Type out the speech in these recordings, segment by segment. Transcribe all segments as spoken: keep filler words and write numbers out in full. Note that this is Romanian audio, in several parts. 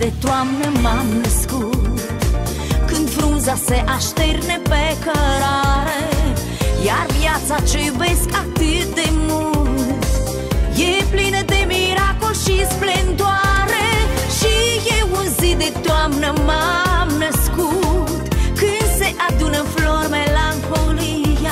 de toamnă m-am născut, când frunza se așterne pe cărare, iar viața ce iubesc atât de mult e plină de miracol și splendoare. Și eu un zi de toamnă m-am născut, când se adună flori melancolia.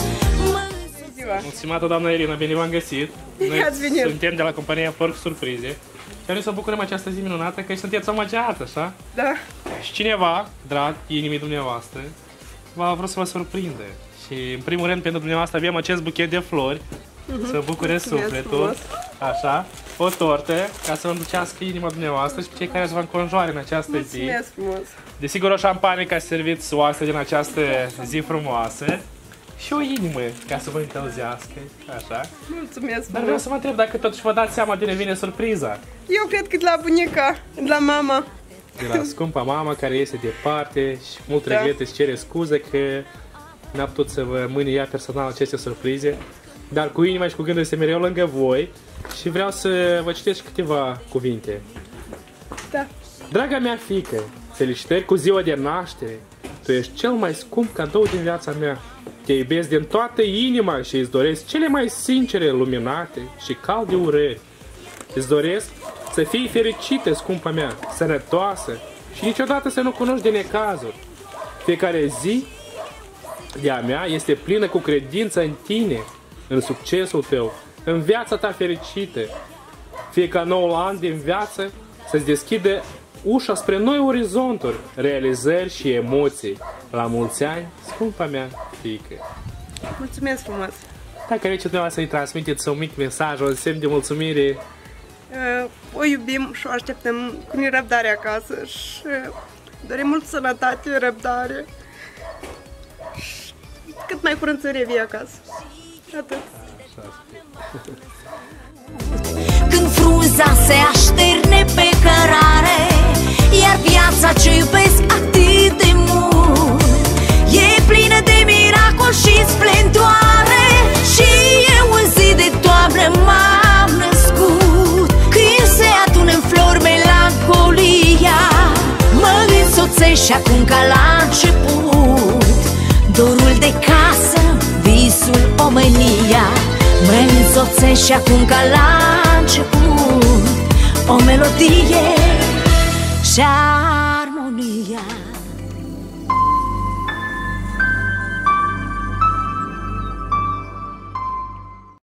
Mulțumată, doamna Irina, bine v-am găsit. Noi suntem de la compania Porc Surprize și noi să bucurăm această zi minunată că sunteți omageată, așa? Da. Și cineva, drag inimii dumneavoastră, v-a vrut să vă surprinde. Și în primul rând pentru dumneavoastră avem acest buchet de flori, uh-huh. să bucure sufletul, așa, o tortă, ca să vă înducească inima dumneavoastră și pe cei care să vă înconjoare în această zi. Mulțumesc frumos. Desigur o șampanie ca să serviți oastea din această zi frumoasă. Și o inimă, ca să vă încălzească, așa. Mulțumesc. Dar vreau să vă întreb dacă totuși vă dați seama de unde vine surpriza. Eu cred că de la bunica, de la mama. De la scumpa mama care este departe și mult da. regret îți cere scuze că n-a putut să vă mâine ea personal aceste surprize. Dar cu inima și cu gândul este mereu lângă voi și vreau să vă citesc câteva cuvinte. Da. Draga mea fiică, felicitări cu ziua de naștere. Tu ești cel mai scump cadou din viața mea. Te iubesc din toată inima și îți doresc cele mai sincere, luminate și calde urări. Îți doresc să fii fericită, scumpa mea, sănătoasă și niciodată să nu cunoști de necazuri. Fiecare zi de-a mea este plină cu credință în tine, în succesul tău, în viața ta fericită. Fie ca noul an din viață să-ți deschide ușa spre noi orizonturi, realizări și emoții. La mulți ani, scumpa mea fiică. Mulțumesc frumos. Dacă aveți cineva să-i transmiteți un mic mesaj, un semn de mulțumire. Uh, o iubim și o așteptăm cu nerăbdare acasă și dorim mult sănătate, răbdare și cât mai curând să revii acasă. Atât. Când frunza se așterne pe cărare, iar viața ce iubesc atât de mult e plină de miracol și splendoare. Și eu în zi de toamnă m-am născut, când se adună în flori melancolia. Mă însoțești și acum ca la început, dorul de casă, visul, omenia. Mă însoțești și acum ca la început, o melodie și